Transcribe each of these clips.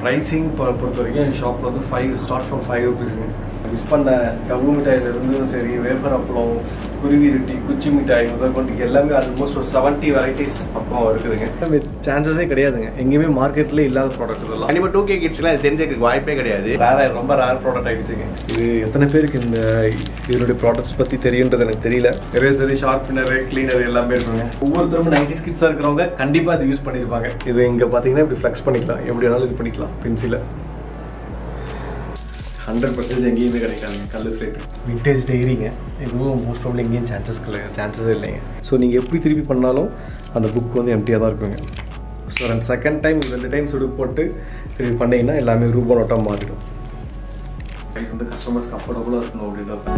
pricing பொறுத்த வரைக்கும் ஷாப்ல வந்து 5 ஸ்டார்ட் ஃப்ரம் 5 ரூபீஸ்ங்க. மிஸ் பண்ண கவு மிட்டாயில இருந்து சரி வேஃபர் அப்பளம் குருவி ரொட்டி குச்சி மிட்டாய் முதற்கொண்டு எல்லாமே ஆல்மோஸ்ட் ஒரு 70 வெரைட்டிஸ் பக்கம் இருக்குதுங்க. சான்சஸே கிடையாதுங்க, எங்கேயுமே மார்க்கெட்ல இல்லாத ப்ராடக்ட் இதெல்லாம். கண்டிப்பா 2K கிட்ஸ்லாம் இது தெரிஞ்சுக்க வாய்ப்பே கிடையாது. ரொம்ப ரேர் ப்ராடக்ட் ஆயிடுச்சுங்க. இது எத்தனை பேருக்கு இந்த இதனுடைய ப்ராடக்ட்ஸ் பத்தி தெரியுன்றது எனக்கு தெரியல. எரேசர் ஷார்ப்னர் கிளீனர் எல்லாமே இருக்குங்க. ஒவ்வொருத்தரும் 90s கிட்ஸா இருக்கிறவங்க கண்டிப்பா இது யூஸ் பண்ணிருப்பாங்க. இது இங்க பாத்தீங்கன்னா இப்படி ஃபிளெக்ஸ் பண்ணிக்கலாம், எப்படி வேணாலும் இது பண்ணிக்கலாம். பென்சில 100% எங்கேயுமே கிடைக்காதுங்க. கல் ஸ்லேட் விண்டேஜ் டைரிங்க, இதுவும் மோஸ்ட் ப்ராப்ளம் எங்கேயும் சான்சஸே இல்லைங்க. ஸோ நீங்கள் எப்படி திருப்பி பண்ணாலும் அந்த புக் வந்து எம்டியாக தான் இருக்குங்க. ஸோ செகண்ட் டைம் 2 டைம் சுடு போட்டு திருப்பி பண்ணிங்கன்னா எல்லாமே ரூபா நோட்டாக மாறிடும். ப்ரைஸ் வந்து கஸ்டமர்ஸ் கம்ஃபர்டபுளாக இருக்கணும் அப்படின்றத.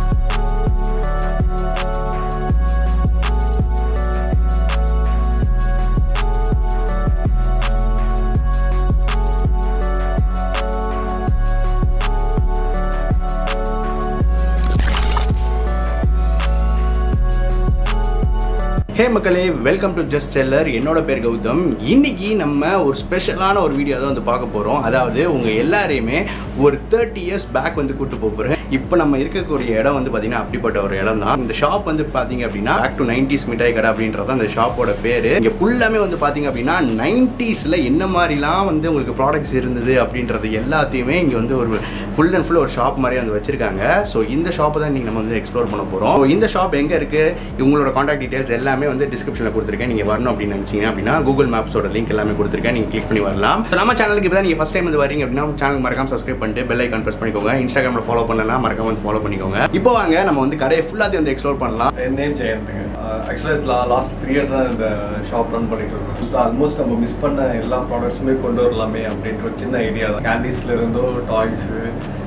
ஹே மக்களே, வெல்கம் டு ஜஸ்ட் செல்லர். என்னோட பேர் கௌதம். இன்னைக்கு நம்ம ஒரு ஸ்பெஷலான ஒரு வீடியோ தான் வந்து பார்க்க போகிறோம். அதாவது உங்கள் எல்லாரையுமே ஒரு 30 இயர்ஸ் பேக் வந்து கூப்பிட்டு போகிறேன். இப்போ நம்ம இருக்கக்கூடிய இடம் வந்து பார்த்தீங்கன்னா அப்படிப்பட்ட ஒரு இடம் தான். இந்த ஷாப் வந்து பார்த்தீங்க அப்படின்னா பேக் டு 90s மிட்டாய் கடை அப்படின்றது தான் இந்த ஷாப்போட பேர். இங்கே ஃபுல்லாமே வந்து பார்த்தீங்க அப்படின்னா 90ஸ்ல என்ன மாதிரிலாம் வந்து உங்களுக்கு ப்ராடக்ட்ஸ் இருந்தது அப்படின்றது எல்லாத்தையுமே இங்கே வந்து ஒரு ஃபுல் அண்ட் ஃபுல் ஒரு ஷாப் மாதிரி வந்து வச்சிருக்காங்க. ஸோ இந்த ஷாப்பை தான் நீங்கள் நம்ம வந்து எக்ஸ்ப்ளோர் பண்ண போகிறோம். இந்த ஷாப் எங்கே இருக்குது, இவங்களோட கான்டாக்ட் டீடைல்ஸ் எல்லாமே வந்து டிஸ்கிரிப்ஷனில் கொடுத்துருக்கேன். நீங்கள் வரணும் அப்படின்னு நினச்சிங்க அப்படின்னா கூகுள் மேப்ஸோட லிங்க் எல்லாமே கொடுத்துருக்கேன், நீங்கள் கிளிக் பண்ணி வரலாம். நம்ம சேனலுக்கு இப்போ தான் நீங்கள் ஃபஸ்ட் டைம் வந்து வரீங்க அப்படின்னா சேனல் மறக்காம சப்ஸ்கிரைப் பண்ணிட்டு பெல் ஐக்கான் ப்ரெஸ் பண்ணிக்கோங்க. இன்ஸ்டாகிராமில் ஃபாலோ பண்ணலாம், மறக்காம வந்து ஃபாலோ பண்ணிக்கோங்க. இப்போ வாங்க நம்ம வந்து கடையை ஃபுல்லாக வந்து எக்ஸ்ப்ளோர் பண்ணலாம். என் நேம் ஜெயந்துங்க. ஆக்சுவலாக லாஸ்ட் 3 இயர்ஸ் தான் இந்த ஷாப் ரன் பண்ணிட்டு இருக்கோம். ஆல்மோஸ்ட் நம்ம மிஸ் பண்ண எல்லா ப்ராடக்ட்ஸுமே கொண்டு வரலாமே அப்படின்ற ஒரு சின்ன ஐடியா தான். கேண்டீஸ்ல இருந்தோ டாய்ஸு,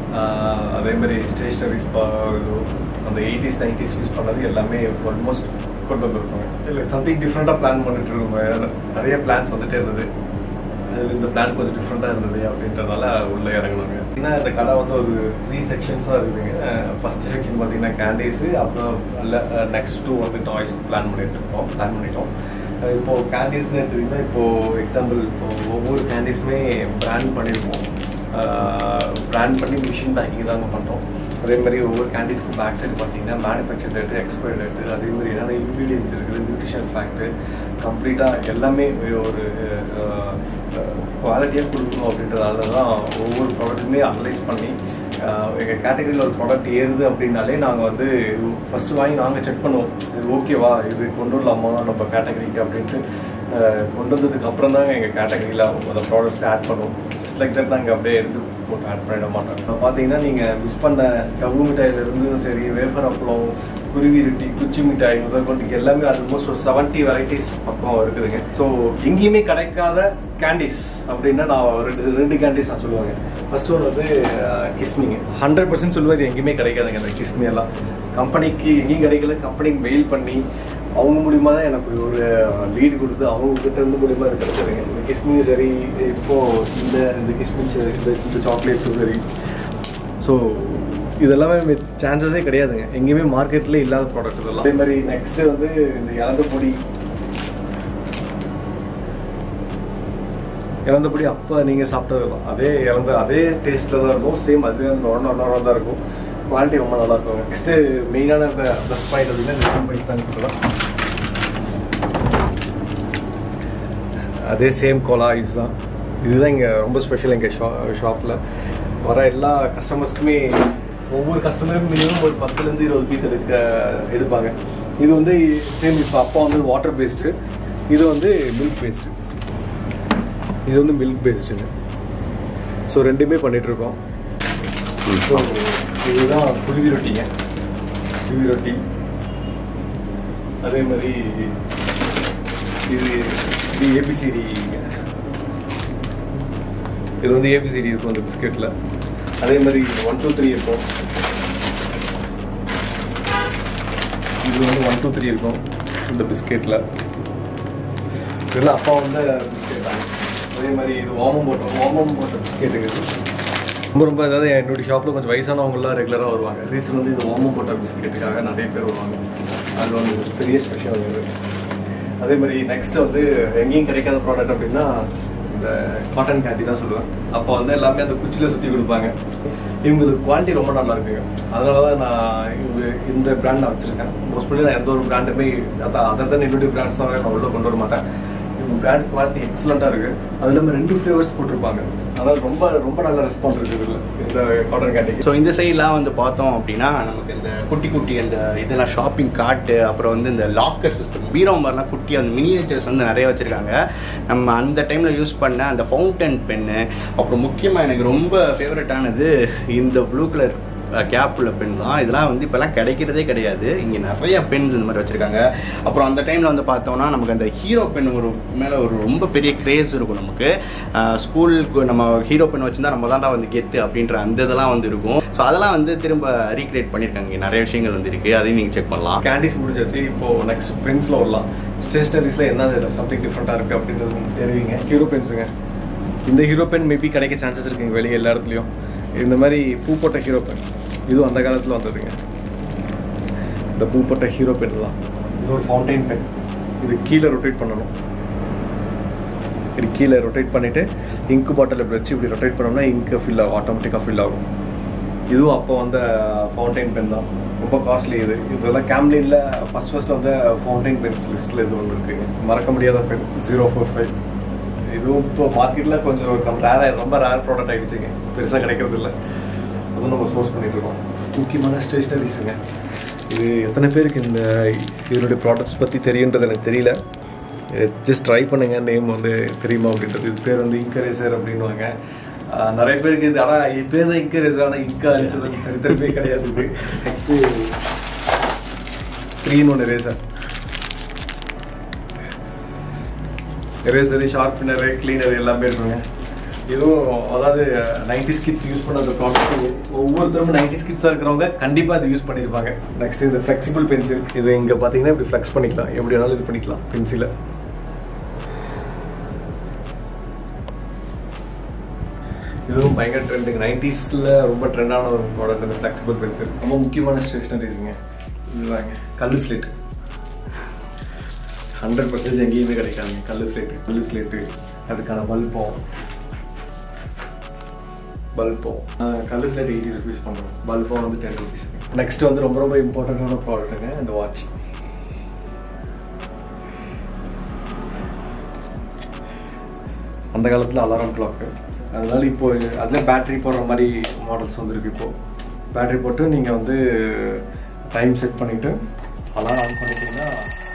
அதே மாதிரி ஸ்டேஷ்னரிஸ், அந்த 80s 90s யூஸ் பண்ணது எல்லாமே ஆல்மோஸ்ட் கொண்டு வந்துருக்கோங்க. இல்லை சம்திங் டிஃப்ரெண்ட்டாக பிளான் பண்ணிட்டு இருக்கோங்க. நிறைய பிளான்ஸ் வந்துட்டே இருந்தது. இந்த பிளான் கொஞ்சம் டிஃப்ரெண்ட்டாக இருந்தது அப்படின்றதால உள்ளே இறங்கணுங்க. ஏன்னா இந்த கடை வந்து ஒரு 3 செக்ஷன்ஸாக இருக்குதுங்க. ஃபர்ஸ்ட் செக்ஷன் பார்த்தீங்கன்னா கேண்டீஸு, அப்புறம் நெக்ஸ்ட் 2 வந்து டாய்ஸ் பிளான் பண்ணிட்டோம். இப்போது கேண்டீஸ்ன்னு எடுத்துக்கிட்டிங்கன்னா இப்போது எக்ஸாம்பிள் ஒவ்வொரு கேண்டீஸுமே பிராண்ட் பண்ணியிருக்கோம். பிராண்ட் பண்ணி மிஷின் பேக்கிங் தாங்க பண்ணுறோம். அதே மாதிரி ஒவ்வொரு கேண்டீஸ்க்கும் பேக் சைடு பார்த்தீங்கன்னா மேனுஃபேக்சர் டேட்டு, எக்ஸ்பைரி டேட்டு, அதே மாதிரி என்னென்ன இன்க்ரீடியன்ஸ் இருக்குது, நியூட்ரிஷன் ஃபேக்ட்டு, கம்ப்ளீட்டாக எல்லாமே ஒரு குவாலிட்டியாக கொடுக்கணும் அப்படின்றதால தான் ஒவ்வொரு ப்ராடக்ட்டுமே அனலைஸ் பண்ணி எங்கள் கேட்டகரியில் ஒரு ப்ராடக்ட் ஏறுது அப்படின்னாலே நாங்கள் வந்து ஃபஸ்ட்டு வாங்கி நாங்கள் செக் பண்ணுவோம், இது ஓகேவா, இது கொண்டு வரலாமா நம்ம கேட்டகரிக்கு அப்படின்ட்டு கொண்டு வந்ததுக்கு அப்புறம் தாங்க எங்கள் கேட்டகரியில் அந்த ப்ராடக்ட்ஸ் ஆட் பண்ணுவோம். ஜஸ்ட் லைக் தட் நாங்கள் அப்படியே எடுத்து போட்டு ஆட் பண்ணிட மாட்டோம். இப்போ பார்த்தீங்கன்னா நீங்கள் மிஸ் பண்ண கவு மிட்டாயிலிருந்து சரி வேஃபர் அப்பளம் குருவி ரொட்டி குச்சி மிட்டாய் முதற்கொண்டு எல்லாமே ஆல்மோஸ்ட் ஒரு 70 வெரைட்டிஸ் பக்கம் இருக்குதுங்க. ஸோ எங்கேயுமே கிடைக்காத கேண்டீஸ் அப்படின்னா நான் ரெண்டு கேண்டீஸ் நான் சொல்லுவாங்க. ஃபர்ஸ்ட் ஒன் வந்து கிஸ்மிங்க. 100% சொல்லுவது எங்கேயுமே கிடைக்காதுங்க. அந்த கிஸ்மி எல்லாம் கம்பெனிக்கு எங்கேயும் கிடைக்கல. கம்பெனிக்கு மெயில் பண்ணி அவங்க மூலியமாக தான் எனக்கு ஒரு லீடு கொடுத்து அவங்கக்கிட்ட இருந்து மூலியமாக இது கிடைச்சதுங்க. இந்த கிஸ்மியும் சரி, இப்போது இந்த கிஸ்மியும் சரி, இந்த சாக்லேட்ஸும் சரி. ஸோ இதெல்லாமே சான்சஸே கிடையாதுங்க, எங்கேயுமே மார்க்கெட்டில் இல்லாத ப்ராடக்ட் இதெல்லாம். அதே மாதிரி நெக்ஸ்ட்டு வந்து இந்த இலந்த பொடி அப்போ நீங்கள் சாப்பிட்டது தான். அதே டேஸ்ட்டில் தான் இருக்கும். சேம் அது ஒன்றா தான் இருக்கும். குவாலிட்டி ரொம்ப நல்லா இருக்கும். நெக்ஸ்ட்டு மெயினான ப்ளஸ் பாயிண்ட் அப்படின்னா இந்த ப்ரைஸ் தான் சொல்லலாம். அதே சேம் கோலா ஐஸ் தான். இதுதான் இங்கே ரொம்ப ஸ்பெஷல். எங்கள் ஷாப்பில் வர எல்லா கஸ்டமர்ஸ்க்குமே ஒவ்வொரு கஸ்டமருக்கும் மினிமம் ஒரு 10 to 20 பீஸ் எடுப்பாங்க. இது வந்து சேம். இப்போ அப்பா வந்து வாட்டர் பேஸ்ட்டு, இது வந்து மில்க் பேஸ்ட்டு. இது வந்து மில்க் பேஸ்ட்டுங்க. ஸோ ரெண்டுமே பண்ணிகிட்ருக்கோம். ஸோ இதுதான் குருவி ரொட்டிங்க. குருவி ரொட்டி. அதே மாதிரி இது ஏபிசிடிங்க. இது வந்து ஏபிசிடி இருக்கும் அந்த பிஸ்கெட்டில். அதே மாதிரி 1 2 3 இருக்கும். இது வந்து 1 2 3 இருக்கும் இந்த பிஸ்கெட்டில். இதெல்லாம் அப்பா வந்து பிஸ்கெட் தான். அதே மாதிரி இது ஓமம் போட்ட பிஸ்கெட்டுங்க. ரொம்ப அதாவது என்னுடைய ஷாப்பில் கொஞ்சம் வயசானவங்களாம் ரெகுலராக வருவாங்க. ரீசன் வந்து இது ஓமம் போட்ட பிஸ்கெட்டுக்காக நிறைய பேர் வருவாங்க. அது வந்து பெரிய ஸ்பெஷல். அதே மாதிரி நெக்ஸ்ட்டு வந்து எங்கேயும் கிடைக்காத ப்ராடக்ட் அப்படின்னா இந்த காட்டன் கேண்டி தான் சொல்லுவேன். அப்போ வந்து எல்லாமே அந்த குச்சியில் சுற்றி கொடுப்பாங்க. இவங்களுக்கு குவாலிட்டி ரொம்ப நல்லா இருக்குங்க. அதனால தான் நான் இந்த பிராண்ட் நான் வச்சுருக்கேன். மோஸ்ட்லி நான் எந்த ஒரு பிராண்டுமே அதர் தான் என்னுடைய பிராண்ட்ஸ் தான் நான் உள்ள கொண்டு வர மாட்டேன். இவங்க பிராண்ட் குவாலிட்டி எக்ஸலண்ட்டாக இருக்குது. அது இல்லாமல் 2 ஃப்ளேவர்ஸ் போட்டிருப்பாங்க. அதாவது ரொம்ப ரொம்ப நல்ல ரெஸ்பான்ஸ் இருக்குது இதில் இந்த காட்டன் கேண்டிக்கு. ஸோ இந்த சைட்லாம் வந்து பார்த்தோம் அப்படின்னா நமக்கு இந்த குட்டி குட்டி அந்த இதெல்லாம் ஷாப்பிங் கார்ட்டு, அப்புறம் வந்து இந்த லாக்கர் சிஸ்டம், பீரோ மாதிரிலாம் குட்டி அந்த மினியேச்சர்ஸ் வந்து நிறைய வச்சுருக்காங்க. நம்ம அந்த டைமில் யூஸ் பண்ண அந்த ஃபவுண்டன் பென்னு, அப்புறம் முக்கியமாக எனக்கு ரொம்ப ஃபேவரட்டானது இந்த ப்ளூ கலர் கேப் உள்ள பென் தான். இதெல்லாம் வந்து இப்போல்லாம் கிடைக்கிறதே கிடையாது. இங்கே நிறைய பென்ஸ் இந்த மாதிரி வச்சுருக்காங்க. அப்புறம் அந்த டைமில் வந்து பார்த்தோம்னா நமக்கு அந்த ஹீரோ பென் மேலே ஒரு ரொம்ப பெரிய கிரேஸ் இருக்கும். நமக்கு ஸ்கூலுக்கு நம்ம ஹீரோ பென் வச்சுருந்தா நம்ம தான்டா வந்து கெத்து அப்படின்ற அந்த இதெல்லாம் வந்து இருக்கும். ஸோ அதெல்லாம் வந்து திரும்ப ரீக்ரியேட் பண்ணியிருக்காங்க. இங்கே நிறைய விஷயங்கள் வந்து இருக்குது, அதையும் நீங்கள் செக் பண்ணலாம். கேண்டிஸ் முடிஞ்சாச்சு. இப்போது நெக்ஸ்ட் பென்ஸில் வரலாம். ஸ்டேஷ்னரிஸில் என்ன சம்திங் டிஃப்ரெண்ட்டாக இருக்குது அப்படின்றது தெரிவிங்க. ஹீரோ பென்ஸுங்க. இந்த ஹீரோ பென் மேபி கிடைக்க சான்சஸ் இருக்குங்க வெளியே எல்லா இடத்துலையும். இந்த மாதிரி பூ போட்ட ஹீரோ பென் இதுவும் அந்த காலத்தில் வந்ததுங்க. இந்த பூ போட்ட ஹீரோ பென் தான். இது ஒரு ஃபவுண்டைன் பென். இது கீழே ரொட்டேட் பண்ணணும். இது கீழே ரொட்டேட் பண்ணிவிட்டு இங்கு பாட்டில் வச்சு இப்படி ரொட்டேட் பண்ணோம்னா இங்கு ஃபில் ஆகும், ஆட்டோமேட்டிக்காக ஃபில் ஆகும். இதுவும் அப்போ வந்த ஃபவுண்டைன் பென் தான். ரொம்ப காஸ்ட்லி. இதெல்லாம் கேம்லினில் ஃபஸ்ட் வந்து ஃபவுண்டைன் பென்ஸ் லிஸ்ட்டில் இது ஒன்று இருக்குங்க. மறக்க முடியாத பென் 045. இதுவும் இப்போ மார்க்கெட்டில் கொஞ்சம் ரொம்ப ரேர் ப்ராடக்ட் ஆகிடுச்சுங்க. பெருசாக கிடைக்கிறது இல்லை. அதுவும் நம்ம சோர்ஸ் பண்ணிட்டு இருக்கோம். முக்கியமான ஸ்டேஷ்னரிஸுங்க. இது எத்தனை பேருக்கு இதனுடைய ப்ராடக்ட்ஸ் பற்றி தெரியுன்றது எனக்கு தெரியல. ஜஸ்ட் ட்ரை பண்ணுங்கள். நேம் வந்து தெரியுமா அப்படின்றது. இது பேர் வந்து இன்கரேசர் அப்படின்வாங்க. நிறைய பேருக்கு இது ஆனால் இது பேர் தான் இன்கரேசர். ஆனால் இங்கு அழிச்சது சரித்திரமே கிடையாது. இது next 3-in-1 eraser. Eraser, sharpener, cleaner எல்லாமே இருக்குங்க. இதுவும் அதாவது 90's கிட்ஸ் யூஸ் பண்ண அந்த ப்ராடக்ட். ஒவ்வொருத்தரும் 90's கிட்ஸாக இருக்கிறவங்க கண்டிப்பாக இது யூஸ் பண்ணியிருப்பாங்க. நெக்ஸ்ட் இந்த ஃப்ளெக்சிபிள் பென்சில். இது இங்கே பார்த்தீங்கன்னா இப்படி ஃப்ளெக்ஸ் பண்ணிக்கலாம். எப்படி வேணாலும் இது பண்ணிக்கலாம் பென்சிலை. இதுவும் பயங்கர ட்ரெண்டுங்க. 90ஸ்ல ரொம்ப ட்ரெண்டான ஒரு ப்ராடக்ட் இந்த ஃப்ளெக்சிபிள் பென்சில். ரொம்ப முக்கியமான ஸ்டேஷ்னரிஸுங்க. இதுதாங்க கல் ஸ்லேட்டு. 100% எங்கேயுமே கிடைக்காதுங்க. கல் ஸ்லேட்டு அதுக்கான பல்பம் கல் ஸ்லேட் 80 rupees பண்ணுறோம். பல்பம் வந்து 10 rupees. நெக்ஸ்ட் வந்து ரொம்ப ரொம்ப இம்பார்ட்டண்டான ப்ராடக்ட்டுங்க இந்த வாட்ச். அந்த காலத்தில் அலாரம் கிளாக்கு. அதனால இப்போ அதில் பேட்டரி போடுற மாதிரி மாடல்ஸ் வந்துருக்கு. இப்போது பேட்டரி போட்டு நீங்கள் வந்து டைம் செட் பண்ணிவிட்டு அலாரம் ஆன் பண்ணிட்டீங்கன்னா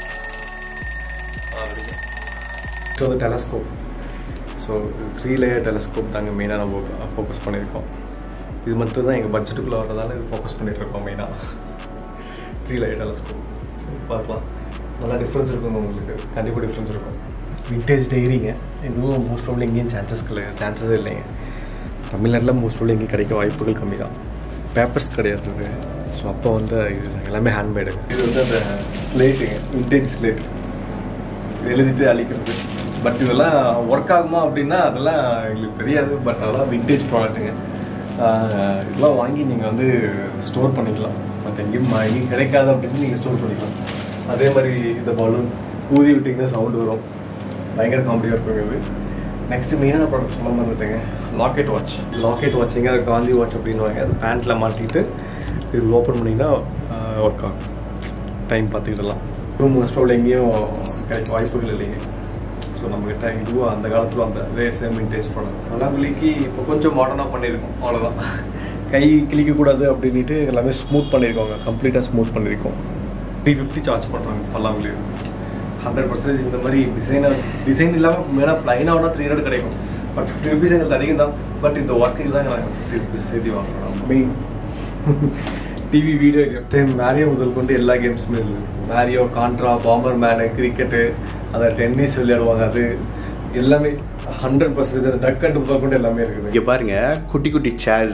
ஸோ அது டெலஸ்கோப். ஸோ 3 layer டெலஸ்கோப் தாங்க மெயினாக நம்ம ஃபோக்கஸ் பண்ணியிருக்கோம். இது மட்டும் தான் எங்கள் பட்ஜெட்டுக்குள்ளே வரதால இது ஃபோக்கஸ் பண்ணிட்டுருக்கோம் மெயினாக. 3 layer டெலஸ்கோப் பார்க்கலாம். நல்லா டிஃப்ரென்ஸ் இருக்குங்க உங்களுக்கு. கண்டிப்பாக டிஃப்ரென்ஸ் இருக்கும். விண்டேஜ் டைரிங்க. இதுவும் மோஸ்ட் ப்ராப்ளம் எங்கேயும் சான்சஸே இல்லைங்க. தமிழ்நாட்டில் மோஸ்ட் ப்ராப்ளம் எங்கேயும் கிடைக்க வாய்ப்புகள் கம்மி தான். பேப்பர்ஸ் கிடையாது. ஸோ அப்போ வந்து இது எல்லாமே ஹேண்ட்மேடு. இது வந்து அந்த ஸ்லேட்டுங்க, விண்டேஜ் ஸ்லேட். எழுதிட்டு அழிக்கிறது. பட் இதெல்லாம் ஒர்க் ஆகுமா அப்படின்னா அதெல்லாம் எங்களுக்கு தெரியாது. பட் அதெல்லாம் விண்டேஜ் ப்ராடக்ட்டுங்க. இதெல்லாம் வாங்கி நீங்கள் வந்து ஸ்டோர் பண்ணிக்கலாம். பட் எங்கேயும் கிடைக்காது அப்படின்னு நீங்கள் ஸ்டோர் பண்ணிக்கலாம். அதே மாதிரி இந்த பலூன் ஊதி விட்டிங்கன்னா சவுண்டு வரும். பயங்கர காமெடியாக இருக்கும் இது. நெக்ஸ்ட்டு மெயினான ப்ராடக்ட் சொல்ல வந்துட்டுங்க லாக்கெட் வாட்சிங்க. அது காந்தி வாட்ச் அப்படின்வாங்க. அது பேண்ட்டில் மாட்டிட்டு இது ஓப்பன் பண்ணிங்கன்னா ஒர்க் ஆகும். டைம் பார்த்துக்கிடலாம். மோஸ்ட் ப்ராப்ளம் எங்கேயும் கிடைக்க வாய்ப்புகள் இல்லைங்க. ஸோ நம்மகிட்ட இதுவும் அந்த காலத்தில் அந்த அதே சேம் விண்டேஜ் ப்ராடக்ட். பல்லாங்குழிக்கு இப்போ கொஞ்சம் மாடர்னாக பண்ணியிருக்கோம். அவ்வளோதான். கை கிளிக்கக்கூடாது அப்படின்ட்டு எல்லாமே ஸ்மூத் பண்ணியிருக்கோங்க. கம்ப்ளீட்டாக ஸ்மூத் பண்ணியிருக்கோம். 350 சார்ஜ் பண்ணுறாங்க பல்லாங்குழி. 100% இந்த மாதிரி டிசைன் இல்லாமல் மெயினாக ப்ளைனாக விட 300 கிடைக்கும். பட் 50 rupees எங்களுக்கு அதிகம் தான். பட் இந்த ஒர்க்குக்கு தான் நாங்கள் 50 rupees சேர்த்து வாங்குறோம். Main TV video game same Mario முதல் கொண்டு எல்லா கேம்ஸுமே இருக்குது. Mario, Contra, Bomber man, cricket, அதை டென்னிஸ் விளையாடுவாங்க. அது எல்லாமே 100% அந்த டக் அண்ட் முதல் கொண்டு எல்லாமே இருக்குது. இங்கே பாருங்க குட்டி குட்டி சேர்ஸ்.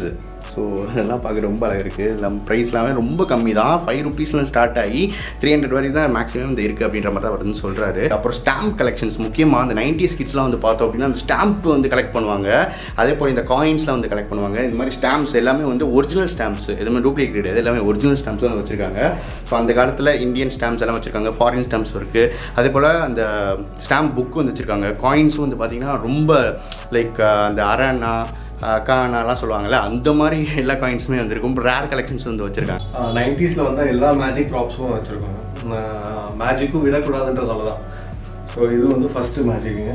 ஸோ அதெல்லாம் பார்க்க ரொம்ப அழகாக இருக்குது. எல்லாம் ப்ரைஸ்லாமே ரொம்ப கம்மி தான். 5 rupeesலாம் ஸ்டார்ட் ஆகி 300 வரைக்கும் தான் மேக்ஸிமம் இந்த இருக்குது அப்படின்ற மாதிரி தான் வருதுன்னு சொல்கிறாரு. அப்புறம் ஸ்டாம்ப் கலெக்ஷன்ஸ், முக்கியமாக அந்த 90s கிட்ஸ்லாம் வந்து பார்த்தோம் அப்படின்னா அந்த ஸ்டாம்ப் வந்து கலெக்ட் பண்ணுவாங்க. அதே போல் இந்த காயின்ஸ்லாம் வந்து கலெக்ட் பண்ணுவாங்க. இந்த மாதிரி ஸ்டாம்ப்ஸ் எல்லாமே வந்து ஒரிஜினல் ஸ்டாம்ப்ஸ், எதுவுமே டூப்ளிகேட் கிடையாது, எல்லாமே ஒரிஜினல் ஸ்டாம்ப்ஸ் தான் வச்சுருக்காங்க. ஸோ அந்த காலத்தில் இந்தியன் ஸ்டாம்ப்ஸ் எல்லாம் வச்சுருக்காங்க, ஃபாரின் ஸ்டாம்ப்ஸ் இருக்குது. அதே போல் அந்த ஸ்டாம்ப் புக்கு வந்து வச்சுருக்காங்க. காயின்ஸும் வந்து பார்த்திங்கன்னா ரொம்ப லைக் அந்த அரணா கானாலாம் சொல்லுவாங்கள்ல, அந்த மாதிரி எல்லா காயின்ஸுமே வந்துருக்கும். ரேர் கலெக்ஷன்ஸ் வந்து வச்சுருக்காங்க. 90ஸ்ல வந்து எல்லா மேஜிக் ப்ராப்ஸும் வச்சுருக்காங்க. மேஜிக்கும் விடக்கூடாதுன்றதால தான். ஸோ இது வந்து ஃபஸ்ட்டு மேஜிக்குங்க.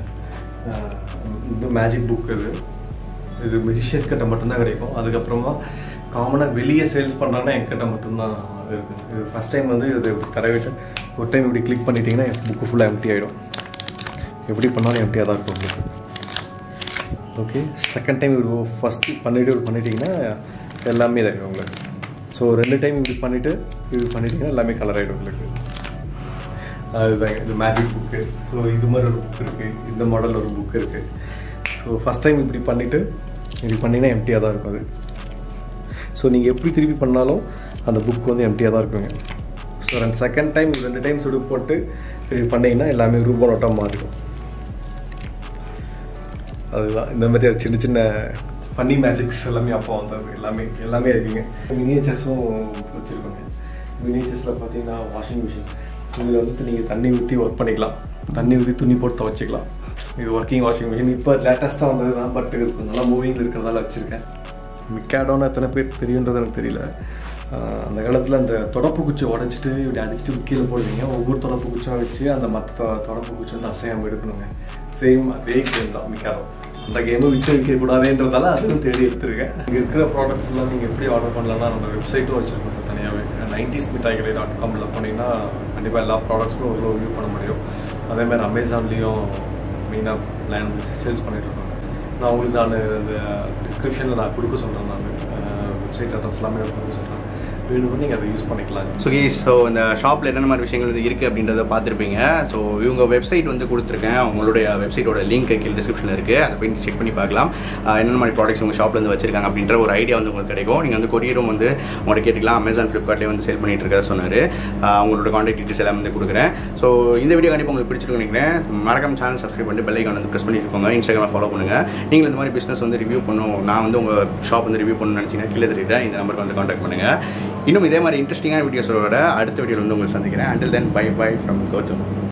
இந்த மேஜிக் புக் இது மியூசிஷியன்ஸ் கிட்ட மட்டும்தான் கிடைக்கும். அதுக்கப்புறமா காமனாக வெளியே சேல்ஸ் பண்ணுறாங்கன்னா என்கிட்ட மட்டும்தான் இருக்குது. இது ஃபஸ்ட் டைம் வந்து இது தடவிட்டு ஒரு டைம் இப்படி கிளிக் பண்ணிட்டீங்கன்னா புக்கு ஃபுல்லாக எம்டி ஆகிடும். எப்படி பண்ணாலும் எம்டியாக தான் இருக்கும் உங்களுக்கு. ஓகே, செகண்ட் டைம் இப்படி ஃபஸ்ட்டு பண்ணிட்டீங்கன்னா எல்லாமே இதாகிடும் உங்களுக்கு. ஸோ 2 டைம் இப்படி பண்ணிட்டீங்கன்னா எல்லாமே கலர் ஆகிடும் உங்களுக்கு. அதுதாங்க இது மேஜிக் புக்கு. ஸோ இது மாதிரி ஒரு புக் இருக்குது, இந்த மாடல் ஒரு புக் இருக்குது. ஸோ ஃபஸ்ட் டைம் இப்படி பண்ணிங்கன்னா எம்டியாக தான் இருக்கும் அது. ஸோ நீங்கள் எப்படி திருப்பி பண்ணாலும் அந்த புக் வந்து எம்டியாக தான் இருக்குங்க. ஸோ செகண்ட் டைம் 2 டைம் சுடு போட்டு இப்படி பண்ணிங்கன்னா எல்லாமே ரூபா நோட்டாக மாறிடும். அதுதான் இந்த மாதிரி சின்ன சின்ன ஃபன்னி மேஜிக்ஸ் எல்லாமே அப்போ வந்தது. எல்லாமே இருக்குங்க. மினியேச்சர்ஸும் வச்சுருக்கோங்க. மினியேச்சர்ஸில் பார்த்தீங்கன்னா வாஷிங் மிஷின், இதில் வந்து நீங்கள் தண்ணி ஊற்றி ஒர்க் பண்ணிக்கலாம், தண்ணி ஊற்றி துணி போட்டு துவைச்சிக்கலாம். இது ஒர்க்கிங் வாஷிங் மிஷின். இப்போ லேட்டஸ்ட்டாக வந்தது தான், பட் இது நல்லா மூவிங்கில் இருக்கிறதால வச்சுருக்கேன். மிக்காடோன்னு எத்தனை பேர் தெரியுன்றது எனக்கு தெரியல. அந்த காலத்தில் அந்த தொடப்பு குச்சி உடச்சிட்டு இப்படி அடிச்சுட்டு கீழே போடுவீங்க. ஒவ்வொரு தொடப்பு குச்சியாக வச்சு அந்த மற்ற தொடப்பு குச்சி வந்து அசையாமல் எடுக்கணுங்க. சேம் அதே கேம் தான் மிக்காடோ. அந்த கேமை விற்கக்கூடாதுன்றதால அதுவும் தேடி எடுத்துருக்கேன். இங்கே இருக்கிற ப்ராடக்ட்ஸ் எல்லாம் நீங்கள் எப்படி ஆர்டர் பண்ணலாம்னா நம்ம வெப்சைட்டும் வச்சுருக்கோம் சார் தனியாகவே. 90s mittai.com போனீங்கன்னா கண்டிப்பாக எல்லா ப்ராடக்ட்ஸும் ஒரு வியூ பண்ண முடியும். அதேமாதிரி அமேசான்லேயும் மெயினாக பிளான் சேல்ஸ் பண்ணிட்டுருக்கோம். நான் உங்களுக்கு இந்த டிஸ்கிரிப்ஷனில் நான் கொடுக்க சொல்கிறேன். நான் வெப்சைட் அட்ரஸ் எல்லாமே கொடுக்க சொல்கிறேன். வேணும்னு நீங்கள் அதை யூஸ் பண்ணிக்கலாம். ஸோ இந்த ஷாப்பில் என்னென்ன மாதிரி விஷயங்கள் வந்து இருக்குது அப்படின்றத பார்த்துருப்பீங்க. ஸோ இவங்க வெப்சைட் வந்து கொடுத்துருக்கேன். அவங்களுடைய வெப்சைட்டோட லிங்க் கீழே டிஸ்கிரிப்ஷனில் இருக்குது. அதை போய் செக் பண்ணி பார்க்கலாம். என்னென்ன மாதிரி ப்ராடக்ட்ஸ் உங்கள் ஷாப்பில் வந்து வச்சிருக்காங்க அப்படின்ற ஒரு ஐடியா வந்து உங்களுக்கு கிடைக்கும். நீங்கள் வந்து கொரியரும் வந்து உங்கள்கிட்ட கேட்டுக்கலாம். அமேசான், ஃப்ளிப்கார்ட்லேயே வந்து சேல் பண்ணிட்டு இருக்கா சொன்னார். அவங்களோட கான்டாக்ட் டீட்டெயில்ஸ் எல்லாம் வந்து கொடுக்குறேன். ஸோ இந்த வீடியோ கண்டிப்பாக உங்களுக்கு பிடிச்சிருக்குன்னு நினைக்கிறேன். மறக்காம சேனல் சப்ஸ்கிரைப் பண்ணிட்டு பெல் ஐகான் வந்து ப்ரெஸ் பண்ணிட்டுருக்கோங்க. இன்ஸ்டாகிராம் ஃபாலோ பண்ணுங்கள். நீங்கள் இந்த மாதிரி பிஸ்னஸ் வந்து ரிவ்யூ பண்ணணும், நான் வந்து உங்கள் ஷாப் வந்து ரிவ்யூ பண்ணணும்னு நினச்சிங்கன்னா கீழே தெரியுறேன் இந்த நம்பருக்கு வந்து கான்டாக்ட் பண்ணுங்கள். இன்னும் இதே மாதிரி இன்ட்ரெஸ்டிங்கான வீடியோஸோட அடுத்த வீடியோவில் வந்து உங்களுக்கு சந்திக்கிறேன். Until then, bye from Gautam.